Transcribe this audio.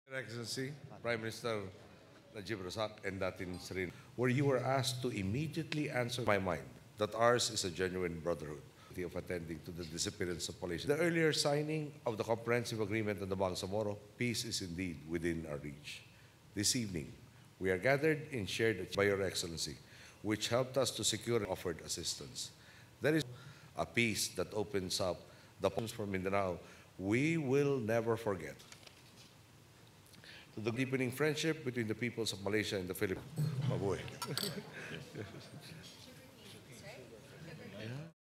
Your Excellency, Prime Minister Najib Razak and Datin Srin, where you were asked to immediately answer my mind that ours is a genuine brotherhood of attending to the disappearance of Malaysia. The earlier signing of the comprehensive agreement on the Bangsamoro, peace is indeed within our reach. This evening, we are gathered in shared by Your Excellency, which helped us to secure and offered assistance. That is a peace that opens up the problems for Mindanao we will never forget. To the deepening friendship between the peoples of Malaysia and the Philippines. Mabuhay.